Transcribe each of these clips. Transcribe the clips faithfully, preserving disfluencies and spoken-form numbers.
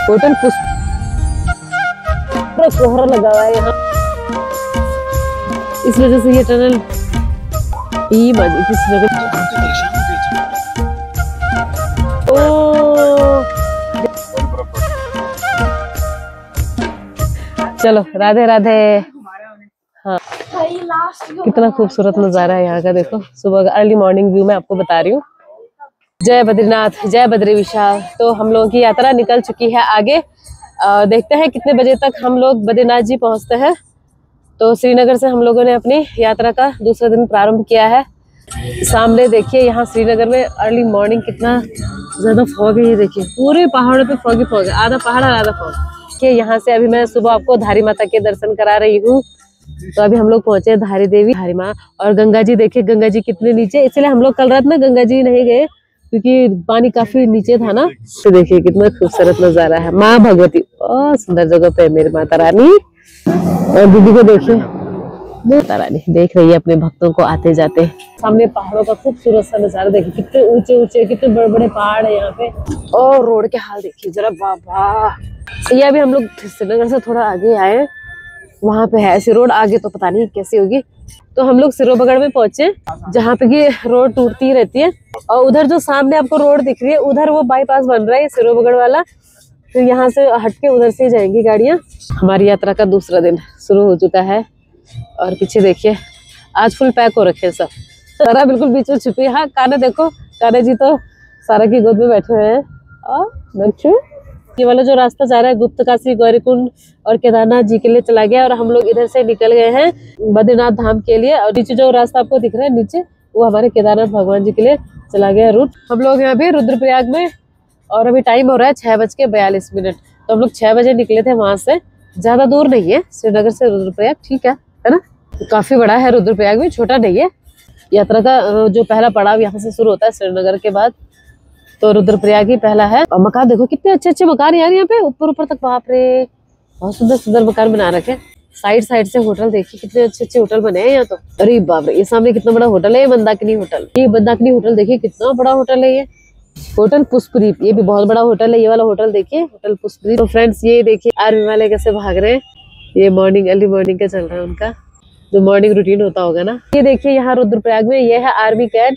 Hotel पुष्प कोहरा लगा हुआ है यहाँ, इस वजह से ये टनल ये बनी किस वजह। ओ चलो राधे राधे। हाँ कितना खूबसूरत नजारा है यहाँ का, देखो सुबह का अर्ली मॉर्निंग व्यू मैं आपको बता रही हूँ। जय बद्रीनाथ, जय बद्री विशाल। तो हम लोगों की यात्रा निकल चुकी है आगे। आ, देखते हैं कितने बजे तक हम लोग बद्रीनाथ जी पहुंचते हैं। तो श्रीनगर से हम लोगों ने अपनी यात्रा का दूसरा दिन प्रारंभ किया है। सामने देखिए यहाँ श्रीनगर में अर्ली मॉर्निंग कितना ज्यादा फॉग है, ये देखिए पूरे पहाड़ों पे फॉग ही फॉग है, आधा पहाड़ और आधा फॉग। कि यहाँ से अभी मैं सुबह आपको धारी माता के दर्शन करा रही हूँ। तो अभी हम लोग पहुंचे धारी देवी, धारी माँ और गंगा जी। देखिए गंगा जी कितने नीचे, इसलिए हम लोग कल रात में गंगा जी नहीं गए क्योंकि पानी काफी नीचे था ना। तो देखिए कितना खूबसूरत नजारा है। माँ भगवती बहुत सुंदर जगह पे मेरी माता रानी। और दीदी को देखिए, माता रानी देख रही है अपने भक्तों को आते जाते। सामने पहाड़ों का खूबसूरत सा नजारा देखिए, कितने ऊंचे ऊंचे कितने बड़े बड़े पहाड़ है यहाँ पे। और रोड के हाल देखिए जरा, बाबा। ये अभी हम लोग श्रीनगर से थोड़ा आगे आए, वहां पे है ऐसी रोड, आगे तो पता नहीं कैसी होगी। तो हम लोग सिरोबगढ़ में पहुंचे जहाँ पे ये रोड टूटती रहती है। और उधर जो सामने आपको रोड दिख रही है उधर वो बाईपास बन रहा है सिरोबगढ़ वाला। फिर यहाँ से हटके उधर से जाएंगी गाड़ियाँ। हमारी यात्रा का दूसरा दिन शुरू हो चुका है और पीछे देखिए आज फुल पैक हो रखे हैं सब। सारा बिल्कुल बीच में छुपी है। हाँ कान्हा देखो, कान्हा जी तो सारा की गोद में बैठे हुए हैं। और बच्चों ये वाला जो रास्ता जा रहा है गुप्तकाशी, गौरीकुंड और केदारनाथ जी के लिए चला गया। और हम लोग इधर से निकल गए हैं बद्रीनाथ धाम के लिए। और नीचे जो रास्ता आपको दिख रहा है नीचे, वो हमारे केदारनाथ भगवान जी के लिए चला गया रूट। हम लोग यहाँ भी रुद्रप्रयाग में, और अभी टाइम हो रहा है छह बज के बयालीस मिनट। तो हम लोग छह बजे निकले थे वहां से। ज्यादा दूर नहीं है श्रीनगर से रुद्रप्रयाग, ठीक है है ना। काफी बड़ा है रुद्रप्रयाग भी, छोटा नहीं है। यात्रा का जो पहला पड़ाव यहाँ से शुरू होता है श्रीनगर के बाद, तो रुद्रप्रयाग ही पहला है। और मकान देखो कितने अच्छे अच्छे मकान यार यहाँ पे, ऊपर ऊपर तक। बाप रे बहुत सुंदर सुंदर मकान बना रखे। साइड साइड से होटल देखिए, कितने अच्छे अच्छे होटल बने हैं यहाँ तो। अरे बाप रे, ये सामने कितना बड़ा होटल है, ये मंदाकिनी होटल। ये मंदाकिनी होटल देखिए कितना बड़ा होटल है। ये होटल पुष्पदीप, ये भी बहुत बड़ा होटल है। ये वाला होटल देखिए, होटल पुष्पदीप। तो फ्रेंड्स ये देखिए आर्मी वाले कैसे भाग रहे हैं। ये मॉर्निंग अर्ली मॉर्निंग का चल रहा है उनका जो मॉर्निंग रूटीन होता होगा ना। ये देखिए यहाँ रुद्रप्रयाग में ये है आर्मी कैंट।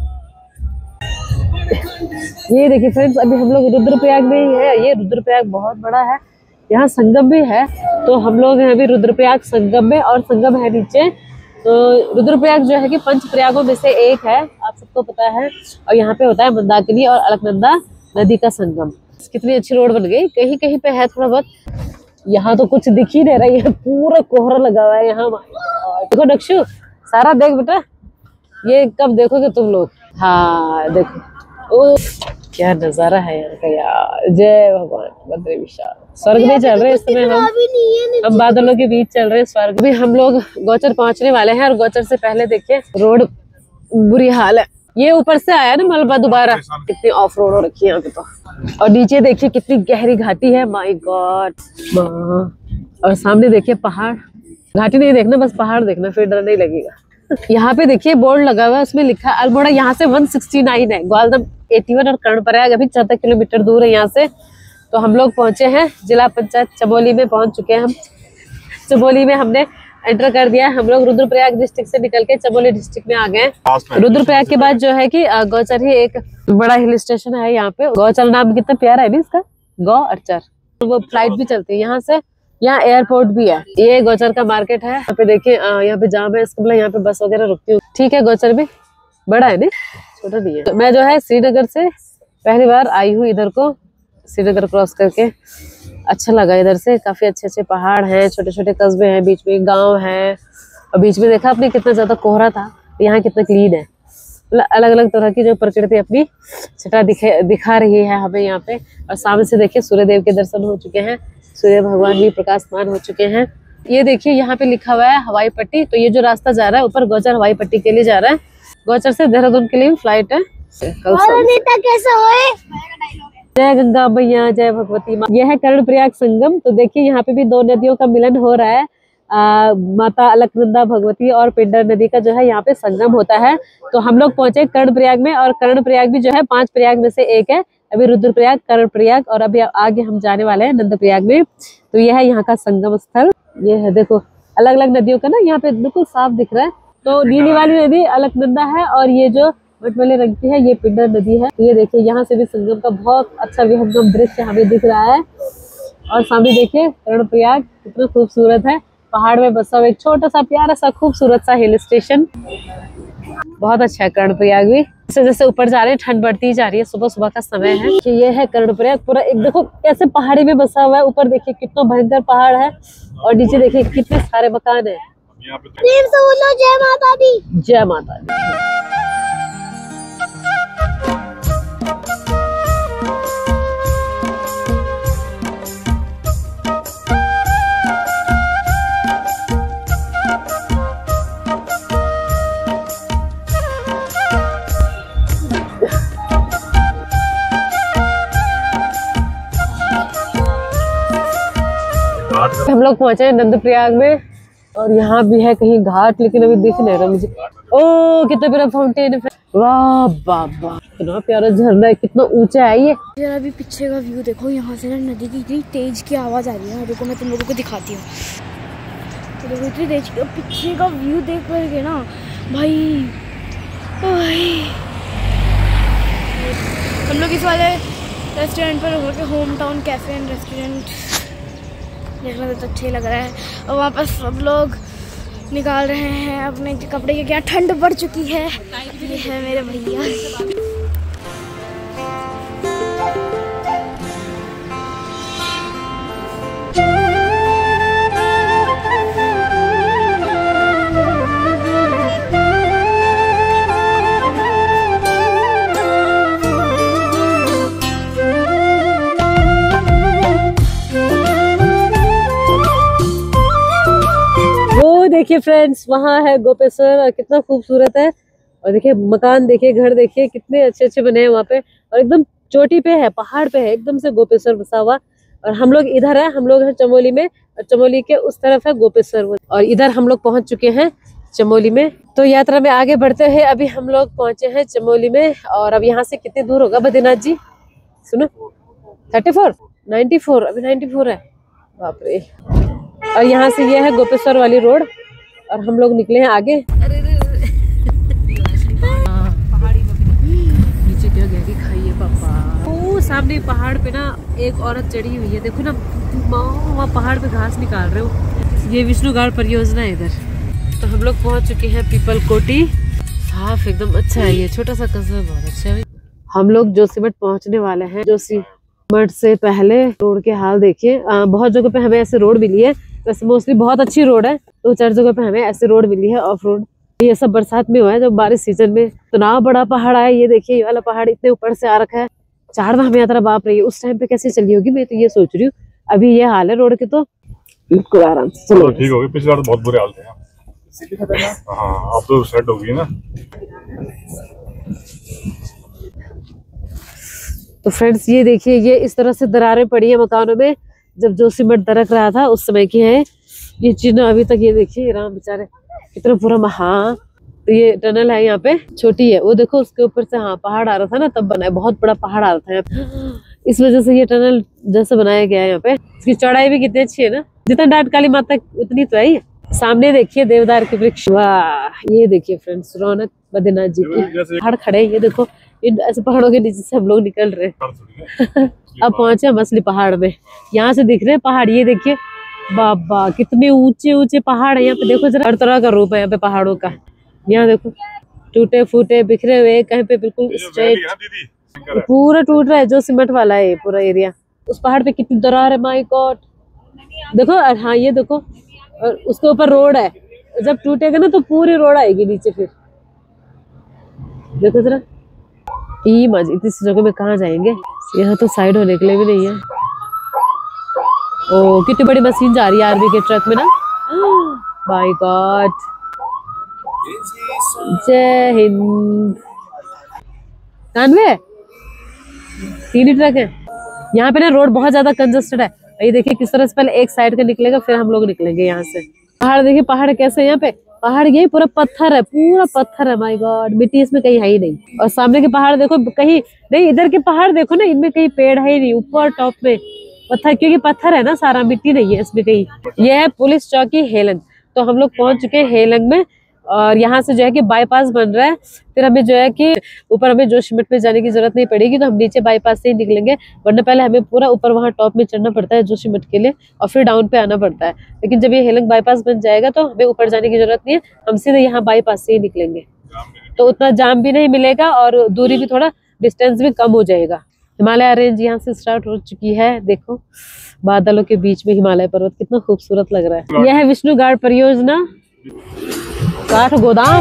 ये देखिए फ्रेंड्स अभी हम लोग रुद्रप्रयाग में ही है। ये रुद्रप्रयाग बहुत बड़ा है, यहाँ संगम भी है। तो हम लोग हैं अभी रुद्रप्रयाग संगम में, और संगम है नीचे। तो रुद्रप्रयाग जो है कि पंच प्रयागों में से एक है, आप सबको पता है। और यहाँ पे होता है मंदाकिनी और अलकनंदा नदी का संगम। कितनी अच्छी रोड बन गई, कहीं कहीं पे है थोड़ा बहुत। यहाँ तो कुछ दिख ही नहीं रही है, पूरा कोहरा लगा हुआ है यहाँ। देखो नक्शु सारा देख बेटा, ये कब देखोगे तुम लोग। हाँ देखो ओ क्या नजारा है यहाँ का यार। जय भगवान बद्री विशाल। स्वर्ग में चल रहे हैं इस समय हम हम बादलों के बीच चल रहे हैं स्वर्ग में। हम लोग गौचर पहुंचने वाले हैं। और गौचर से पहले देखिए रोड बुरी हाल है। ये ऊपर से आया ना मलबा दोबारा, कितनी ऑफ रोड हो रखी है यहाँ पे तो। और नीचे देखिए कितनी गहरी घाटी है, माय गॉड। और सामने देखिए पहाड़, घाटी नहीं देखना बस पहाड़ देखना, फिर डर नहीं लगेगा। यहाँ पे देखिए बोर्ड लगा हुआ है, उसमें लिखा है अल्मोड़ा यहाँ से एक सौ उनहत्तर है, ग्वालदम इक्यासी और कर्णप्रयाग अभी चौदह किलोमीटर दूर है यहाँ से। तो हम लोग पहुंचे हैं जिला पंचायत चमोली में, पहुंच चुके हैं हम। चमोली में हमने एंटर कर दिया। हम लोग रुद्रप्रयाग डिस्ट्रिक्ट से निकल के चमोली डिस्ट्रिक्ट में आ गए। रुद्रप्रयाग के बाद जो है कि गौचर ही एक बड़ा हिल स्टेशन है यहाँ पे। गौचर नाम कितना प्यारा है ना इसका, गौ अर्चर। वो फ्लाइट भी चलती है यहाँ से, यहाँ एयरपोर्ट भी है। ये गौचर का मार्केट है। यहाँ पे देखिए यहाँ पे जाम है, इसका मतलब यहाँ पे बस वगैरह रुकती है। ठीक है गौचर भी बड़ा है नहीं, छोटा नहीं है। तो मैं जो है श्रीनगर से पहली बार आई हूँ इधर को, श्रीनगर क्रॉस करके। अच्छा लगा इधर से, काफी अच्छे अच्छे पहाड़ हैं, छोटे छोटे कस्बे हैं, बीच में गांव है। और बीच में देखा आपने कितना ज्यादा कोहरा था, यहाँ कितना क्लीन है। अलग अलग तरह की जो प्रकृति अपनी छटा दिखे दिखा रही है हमें यहाँ पे। और सामने से देखिए सूर्य देव के दर्शन हो चुके हैं, सूर्य भगवान भी प्रकाशमान हो चुके हैं। ये देखिए यहाँ पे लिखा हुआ है हवाई पट्टी। तो ये जो रास्ता जा रहा है ऊपर गौचर हवाई पट्टी के लिए जा रहा है। गौचर से देहरादून के लिए फ्लाइट है। जय गंगा मैया, जय भगवती माँ। यह है कर्णप्रयाग संगम। तो देखिए यहाँ पे भी दो नदियों का मिलन हो रहा है। आ, माता अलकनंदा भगवती और पिंडर नदी का जो है यहाँ पे संगम होता है। तो हम लोग पहुंचे कर्णप्रयाग में, और कर्णप्रयाग भी जो है पांच प्रयाग में से एक है। अभी रुद्रप्रयाग, कर्णप्रयाग और अभी आगे हम जाने वाले हैं नंदप्रयाग में। तो यह है यहाँ का संगम स्थल। ये है देखो अलग अलग नदियों का ना यहाँ पे बिल्कुल साफ दिख रहा है। तो नीली वाली नदी अलकनंदा है और ये जो मटमैले रंग की है ये पिंडर नदी है। ये देखिए यहाँ से भी संगम का बहुत अच्छा विहंगम दृश्य हमें दिख रहा है। और सामने देखिए कर्णप्रयाग कितना खूबसूरत है, पहाड़ में बसा हुआ एक छोटा सा प्यारा सा खूबसूरत सा हिल स्टेशन। बहुत अच्छा है कर्णप्रयाग भी। जैसे जैसे ऊपर जा रहे हैं ठंड बढ़ती जा रही है, सुबह सुबह का समय है। ये है कर्णप्रयाग पूरा एक देखो कैसे पहाड़ी में बसा हुआ है। ऊपर देखिए कितना भयंकर पहाड़ है और नीचे देखिए कितने सारे मकान है। जय माता दी, जय माता दी। हम लोग पहुंचे हैं नंदप्रयाग में और यहाँ भी है कहीं घाट, लेकिन अभी दिख नहीं रहा मुझे। ओ कितना प्यारा फाउंटेन है, वाह बाबा कितना प्यारा झरना है, कितना ऊंचा है ये। यार अभी पीछे का व्यू देखो, यहाँ से ना नदी की इतनी तेज की आवाज आ रही है। देखो मैं तुम लोगों को दिखाती हूँ। तो देखो इतनी तेज की, पीछे का व्यू देख करके ना भाई, भाई हम लोग इस वाले रेस्टोरेंट पर होकर home town cafe and restaurant देखना तो अच्छा ही लग रहा है। और वहाँ पर सब लोग निकाल रहे हैं अपने कपड़े, के क्या ठंड बढ़ चुकी है। ये है मेरे भैया। देखिए फ्रेंड्स वहाँ है गोपेश्वर और कितना खूबसूरत है। और देखिए मकान देखिए, घर देखिए कितने अच्छे अच्छे बने हैं वहाँ पे। और एकदम चोटी पे है, पहाड़ पे है एकदम से गोपेश्वर बसा हुआ। और हम लोग इधर है, हम लोग हैं चमोली में और चमोली के उस तरफ है गोपेश्वर। और इधर हम लोग पहुंच चुके हैं चमोली में। तो यात्रा में आगे बढ़ते हुए अभी हम लोग पहुंचे हैं चमोली में। और अब यहाँ से कितनी दूर होगा बद्रीनाथ जी? सुनो थर्टी फोर नाइन्टी फोर अभी नाइन्टी फोर है, बाप रे। और यहाँ से ये है गोपेश्वर वाली रोड और हम लोग निकले हैं आगे। अरे पहाड़ी नीचे क्या गहरी खाई है पापा। वो सामने पहाड़ पे ना एक औरत चढ़ी हुई है, देखो ना वहाँ पहाड़ पे घास निकाल रहे हो। ये विष्णुगाड़ परियोजना है इधर। तो हम लोग पहुँच चुके हैं पीपल कोटी। साफ एकदम अच्छा है, ये छोटा सा कस्बा बहुत अच्छा है। हम लोग जोशीमठ पहुँचने वाले हैं। जोशीमठ से पहले रोड के हाल देखिए, बहुत जगह पे हमें ऐसे रोड मिली है, वैसे मोस्टली बहुत अच्छी रोड है। तो चार जगह पे हमें ऐसे रोड मिली है ऑफ रोड। ये सब बरसात में हुआ है, जब बारिश सीजन में। तो ना बड़ा पहाड़ है, ये देखिए ये वाला पहाड़ इतने ऊपर से आ रखा है। चार धाम यात्रा बाप रही है, उस टाइम पे कैसे चली होगी मैं तो ये सोच रही हूँ। अभी ये हाल है रोड के तो बिल्कुल आराम से चलो। ठीक होगी, पिछली बार बहुत बुरे हाल थे। हाँ अब तो सेट होगी ना। तो फ्रेंड्स ये देखिए ये इस तरह से दरारें पड़ी है मकानों में, जब जोशीमठ दरक रहा था उस समय की है ये चिन्ह। अभी तक ये देखिए राम बेचारे कितना पूरा हाँ। तो ये टनल है यहाँ पे, छोटी है वो देखो, उसके ऊपर से हाँ पहाड़ आ रहा था ना तब बना है, बहुत बड़ा पहाड़ आ रहा था यहाँ पे। इस वजह से ये टनल जैसे बनाया गया है यहाँ पे। इसकी चौड़ाई भी कितनी अच्छी है ना, जितना डाट काली माता उतनी तो है। सामने देखिए देवदार के वृक्ष, वाह। ये देखिए फ्रेंड्स रौनक बद्रीनाथ जी की। पहाड़ खड़े ये देखो, इन ऐसे पहाड़ों के नीचे से हम लोग निकल रहे हैं। अब पहुंचे मछली पहाड़ में, यहाँ से दिख रहे हैं पहाड़। ये देखिए बाबा कितने ऊंचे ऊंचे पहाड़ है यहाँ पे। देखो जरा हर तरह का रूप है यहाँ पे पहाड़ों का। यहाँ देखो टूटे फूटे बिखरे हुए, कहीं पे बिल्कुल स्ट्रेट, पूरा टूट रहा है। जो सीमेंट वाला है पूरा एरिया। उस पहाड़ पे कितनी दरार है, माय गॉड। देखो हाँ ये देखो, और उसके ऊपर रोड है। जब टूटेगा ना तो पूरी रोड आएगी नीचे। फिर देखो जरा ई मज इतनी जगह में कहाँ जाएंगे। यहाँ तो साइड होने के लिए भी नहीं है। ओ कितनी बड़ी मशीन जा रही है आर्मी के ट्रक में ना, माय गॉड। जय हिंद। कानवे तीन ही ट्रक है यहाँ पे ना। रोड बहुत ज्यादा कंजस्टेड है। ये देखिए किस तरह से पहले एक साइड का निकलेगा फिर हम लोग निकलेंगे यहाँ से। पहाड़ देखिए, पहाड़ कैसे यहाँ पे पहाड़ ये पूरा पत्थर है, पूरा पत्थर है, माय गॉड, मिट्टी इसमें कहीं है ही नहीं। और सामने के पहाड़ देखो कहीं नहीं, इधर के पहाड़ देखो ना, इनमें कहीं पेड़ है ही नहीं, ऊपर टॉप में पत्थर, क्योंकि पत्थर है ना सारा, मिट्टी नहीं है इसमें कहीं। यह है पुलिस चौकी हेलंग। तो हम लोग पहुंच चुके हैं हेलंग में, और यहाँ से जो है कि बाईपास बन रहा है, फिर हमें जो है कि ऊपर हमें जोशीमठ में जाने की जरूरत नहीं पड़ेगी, तो हम नीचे बाईपास से ही निकलेंगे, वरना पहले हमें पूरा ऊपर वहाँ टॉप में चढ़ना पड़ता है जोशीमठ के लिए, और फिर डाउन पे आना पड़ता है। लेकिन जब ये हेलंग बाईपास बन जाएगा तो हमें ऊपर जाने की जरूरत नहीं है, हम सीधे यहाँ बाईपास से ही निकलेंगे, तो उतना जाम भी नहीं मिलेगा और दूरी भी, थोड़ा डिस्टेंस भी कम हो जाएगा। हिमालय रेंज यहाँ से स्टार्ट हो चुकी है, देखो बादलों के बीच में हिमालय पर्वत, कितना खूबसूरत लग रहा है। यह है विष्णु घाट परियोजना काठ गोदाम।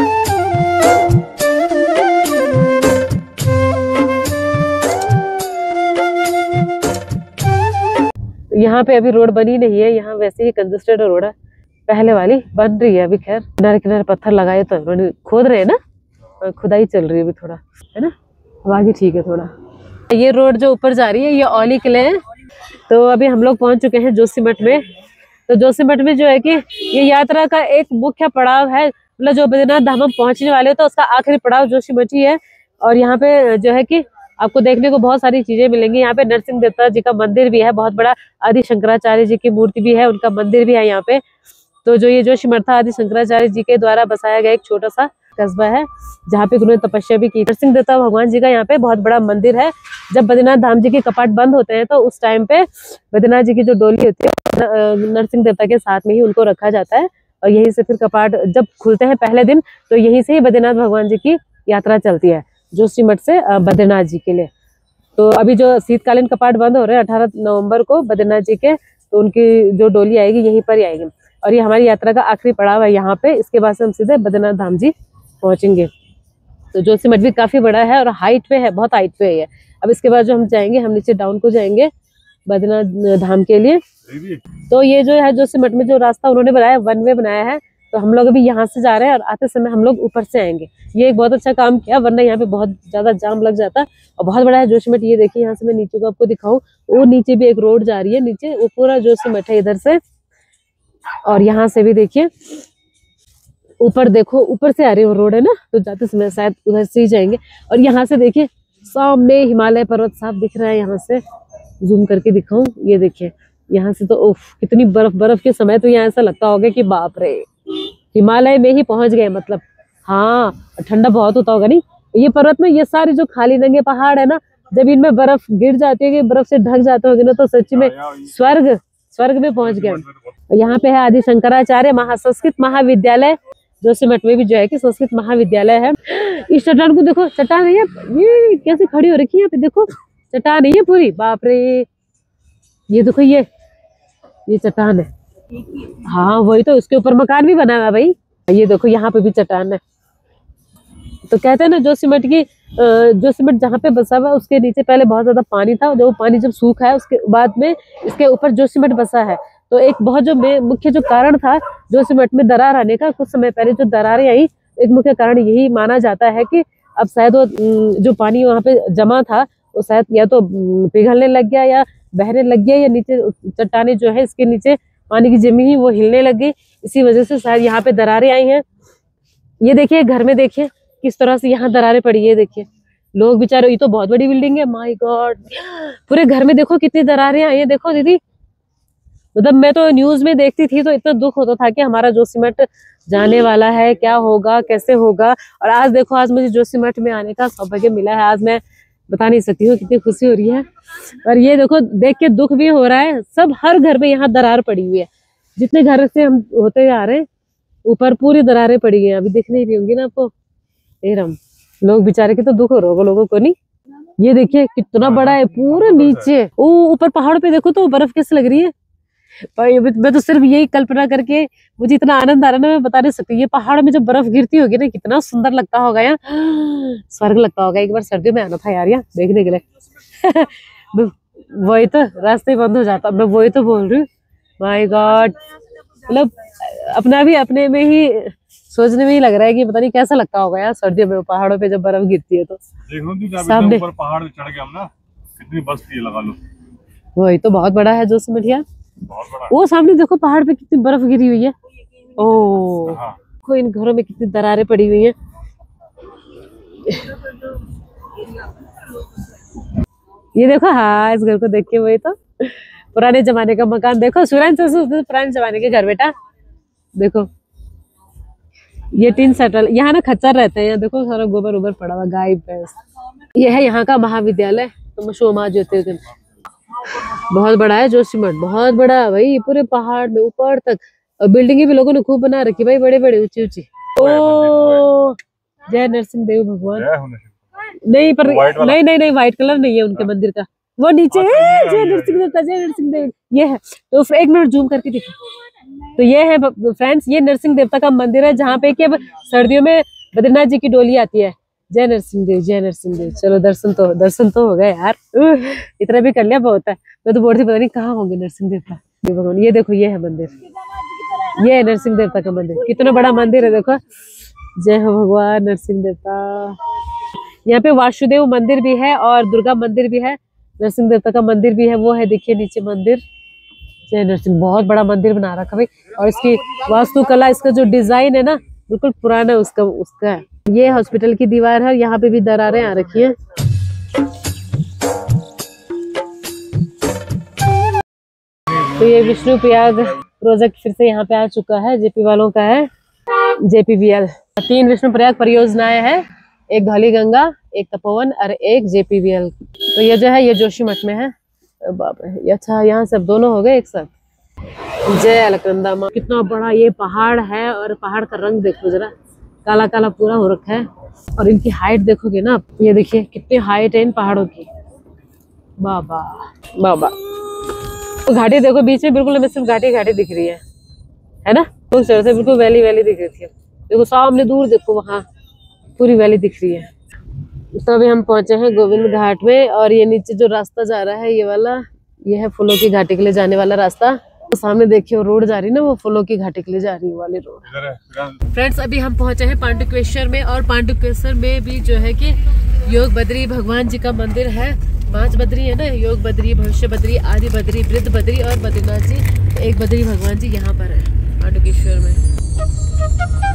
यहाँ पे अभी रोड बनी नहीं है, यहाँ वैसे ही कंजस्टेड रोड है, पहले वाली बन रही है अभी। खैर किनारे किनारे पत्थर लगाए तो उन्होंने खोद रहे हैं ना, खुदाई चल रही है अभी थोड़ा, है ना, बाकी ठीक है थोड़ा। ये रोड जो ऊपर जा रही है ये औली किले है। तो अभी हम लोग पहुंच चुके हैं जोशीमठ में। तो जोशीमठ में जो है कि ये यात्रा का एक मुख्य पड़ाव है, मतलब जो बद्रीनाथ धाम हम पहुंचने वाले हो तो उसका आखिरी पड़ाव जोशीमठ ही है। और यहाँ पे जो है कि आपको देखने को बहुत सारी चीजें मिलेंगी। यहाँ पे नरसिंह देवता जी का मंदिर भी है, बहुत बड़ा, आदि शंकराचार्य जी की मूर्ति भी है, उनका मंदिर भी है यहाँ पे। तो जो ये जोशीमठ था आदि शंकराचार्य जी के द्वारा बसाया गया एक छोटा सा कस्बा है, जहाँ पे उन्होंने तपस्या भी की। नरसिंह देवता भगवान जी का यहाँ पे बहुत बड़ा मंदिर है। जब बद्रीनाथ धाम जी के कपाट बंद होते हैं तो उस टाइम पे बद्रीनाथ जी की जो डोली होती है नरसिंह देवता के साथ में ही उनको रखा जाता है, और यहीं से फिर कपाट जब खुलते हैं पहले दिन, तो यहीं से ही बद्रीनाथ भगवान जी की यात्रा चलती है जोशीमठ से बद्रीनाथ जी के लिए। तो अभी जो शीतकालीन कपाट बंद हो रहे हैं अठारह नवंबर को बद्रीनाथ जी के, तो उनकी जो डोली आएगी यहीं पर ही आएगी, और ये हमारी यात्रा का आखिरी पड़ाव है यहाँ पे। इसके बाद से हम सीधे बद्रीनाथ धाम जी पहुंचेंगे। तो जोशीमठ भी काफी बड़ा है और हाइट पे है, बहुत हाइट पे है। अब इसके बाद जो हम जाएंगे, हम नीचे डाउन को जाएंगे बद्रीनाथ धाम के लिए। तो ये जो है जोशीमठ में जो रास्ता उन्होंने बनाया, वन वे बनाया है, तो हम लोग अभी यहाँ से जा रहे हैं और आते समय हम लोग ऊपर से आएंगे। ये एक बहुत अच्छा काम किया, वरना यहाँ पे बहुत ज्यादा जाम लग जाता। और बहुत बड़ा है जोशीमठ, ये देखिए यहाँ से मैं नीचे को आपको दिखाऊं, वो नीचे भी एक रोड जा रही है नीचे, वो पूरा जोशीमठ है इधर से। और यहाँ से भी देखिए ऊपर देखो, ऊपर से आ रही है वो रोड है ना, तो जाते समय शायद उधर से ही जाएंगे। और यहाँ से देखिए सामने हिमालय पर्वत साफ दिख रहा है, यहाँ से जूम करके दिखाऊं, ये देखिए यहाँ से तो उफ, कितनी बर्फ, बर्फ के समय तो यहाँ ऐसा लगता होगा कि बाप रे हिमालय में ही पहुंच गए, मतलब हाँ ठंडा बहुत होता होगा। नहीं ये पर्वत में ये सारे जो खाली नंगे पहाड़ है ना, जब इनमें बर्फ गिर जाती है कि बर्फ से ढक जाते होंगे ना, तो सच्ची में स्वर्ग स्वर्ग में पहुंच गए। यहाँ पे है आदि शंकराचार्य महा संस्कृत महाविद्यालय, जोशीमठ में भी जो है कि संस्कृत महाविद्यालय है। इस चट्टान को देखो, चट्टान है ये कैसे खड़ी हो रखी है यहाँ पे, देखो चट्टान है ये पूरी, बाप रे, ये देखो ये ये चट्टान है, हाँ वही तो, उसके ऊपर मकान भी बना हुआ है भाई। ये देखो यहाँ पे भी चट्टान है। तो कहते हैं ना जोशीमठ की, जोशीमठ जहाँ पे बसा हुआ उसके नीचे पहले बहुत ज्यादा पानी था, जो पानी जब सूखा है उसके बाद में इसके ऊपर जोशीमठ बसा है। तो एक बहुत जो मुख्य जो कारण था जोशीमठ में दरार आने का, कुछ समय पहले जो दरारें आई, एक मुख्य कारण यही माना जाता है कि अब शायद वो जो पानी वहाँ पे जमा था वो शायद या तो पिघलने लग गया या बहने लग गया, या नीचे चट्टाने जो है इसके नीचे पानी की जमी ही वो हिलने लग गई, इसी वजह से शायद यहाँ पे दरारें आई हैं। ये देखिए घर में देखिए किस तरह से यहाँ दरारें पड़ी है, देखिए लोग बेचारे, ये तो बहुत बड़ी बिल्डिंग है, माय गॉड, पूरे घर में देखो कितनी दरारें आई है। देखो दीदी, मतलब मैं तो न्यूज में देखती थी तो इतना दुख होता था कि हमारा जोशीमठ जाने वाला है, क्या होगा कैसे होगा। और आज देखो, आज मुझे जोशीमठ में आने का सौभाग्य मिला है, आज मैं बता नहीं सकती हूँ कितनी खुशी हो रही है। और ये देखो देख के दुख भी हो रहा है, सब हर घर में यहाँ दरार पड़ी हुई है, जितने घर से हम होते जा रहे हैं ऊपर पूरी दरारें पड़ी हुई है, अभी दिख नहीं रही होंगी ना आपको, एरम लोग बेचारे के तो दुख हो रहा होगा लोगों को, नहीं। ये देखिए कितना बड़ा है, पूरा नीचे ओ ऊपर पहाड़ पे देखो तो बर्फ कैसे लग रही है। मैं तो सिर्फ यही कल्पना करके मुझे इतना आनंद आ रहा है ना, मैं बता नहीं सकती। ये पहाड़ में जब बर्फ गिरती होगी ना, कितना सुंदर लगता होगा यार, स्वर्ग लगता होगा। एक बार सर्दियों में आना था यार यहाँ देखने के लिए। वही तो रास्ते बंद हो जाता, मैं वही तो बोल रही हूँ, माय गॉड, मतलब अपना भी अपने में ही सोचने में ही लग रहा है कि पता नहीं कैसा लगता होगा यार सर्दियों में पहाड़ों पे जब बर्फ गिरती है। तो सामने ऊपर पहाड़ चढ़ गए हम ना, कितनी बस्ती लगा लो, वही तो बहुत बड़ा है जोशीमठ यार। वो सामने देखो पहाड़ पे कितनी बर्फ गिरी हुई है, ओ हाँ देखो इन घरों में कितनी दरारें पड़ी हुई हैं। ये देखो, हाँ इस घर को देख के वही तो पुराने जमाने का मकान। देखो सूरज से पुराने जमाने के घर बेटा। देखो ये तीन सटल, यहाँ ना खच्चर रहते हैं। यहाँ देखो सारा गोबर उबर पड़ा हुआ, गाय भैंस। ये है यहाँ का महाविद्यालय तो शोमा ज्योतिर्गन, बहुत बड़ा है जोशीमठ, बहुत बड़ा भाई, पूरे पहाड़ में ऊपर तक। और बिल्डिंगे भी लोगों ने खूब बना रखी भाई, बड़े बड़े ऊंची ऊंची। ओ जय नरसिंह देव भगवान। नहीं पर नहीं नहीं नहीं व्हाइट कलर नहीं है उनके मंदिर का, वो नीचे है जय नरसिंह देव का, जय नरसिंह देव ये है। तो एक मिनट जूम करके दिखा। तो ये है फ्रेंड्स, ये नरसिंह देवता का मंदिर है जहाँ पे कि अब सर्दियों में बद्रीनाथ जी की डोली आती है। जय नरसिंह देव, जय नरसिंह देव। चलो दर्शन तो दर्शन तो हो गए यार, इतना भी कर लिया बहुत है। मैं तो बोल रही पता नहीं कहाँ होंगे नरसिंह देवता भगवान। ये देखो ये है मंदिर, ये है नरसिंह देवता का मंदिर। कितना बड़ा मंदिर है देखो। जय हो भगवान नरसिंह देवता। यहाँ पे वासुदेव मंदिर भी है और दुर्गा मंदिर भी है, नरसिंह देवता का मंदिर भी है, वो है देखिए नीचे मंदिर। जय नरसिंह, बहुत बड़ा मंदिर बना रखा भाई। और इसकी वास्तुकला, इसका जो डिजाइन है ना बिल्कुल पुराना उसका उसका है। ये हॉस्पिटल की दीवार है, यहाँ पे भी दरारें आ रखी हैं। तो ये विष्णु प्रयाग प्रोजेक्ट फिर से यहाँ पे आ चुका है, जेपी वालों का है, जेपीवीएल। तीन विष्णु प्रयाग परियोजनाएं हैं, एक धौली गंगा, एक तपोवन और एक जेपीवीएल। तो ये जो है ये जोशीमठ में है। बाप रे, अच्छा यहाँ सब दोनों हो गए एक साथ। जय अलकनंदा माँ। कितना बड़ा ये पहाड़ है और पहाड़ का रंग देखो जरा, काला काला पूरा हो रखा है। और इनकी हाइट देखोगे ना, ये देखिए कितनी हाइट है इन पहाड़ों की। बाबा बाबा, तो घाटी देखो बीच में बिल्कुल हमें सिर्फ घाटी घाटी दिख रही है, है ना। उस तरह से बिल्कुल वैली वैली दिख रही थी। देखो सामने दूर देखो, वहाँ पूरी वैली दिख रही है। तो अभी हम पहुंचे हैं गोविंद घाट में। और ये नीचे जो रास्ता जा रहा है ये वाला, ये है फूलों की घाटी के लिए जाने वाला रास्ता। तो सामने देखिए वो रोड जा रही है ना, वो फूलों की घाटी के लिए जा रही है वाली रोड। फ्रेंड्स अभी हम पहुंचे हैं पांडुकेश्वर में। और पांडुकेश्वर में भी जो है कि योग बद्री भगवान जी का मंदिर है। पांच बद्री है ना, योग बद्री, भविष्य बद्री, आदि बद्री, वृद्ध बद्री और बद्रीनाथ जी। एक बद्री भगवान जी यहाँ पर है पांडुकेश्वर में।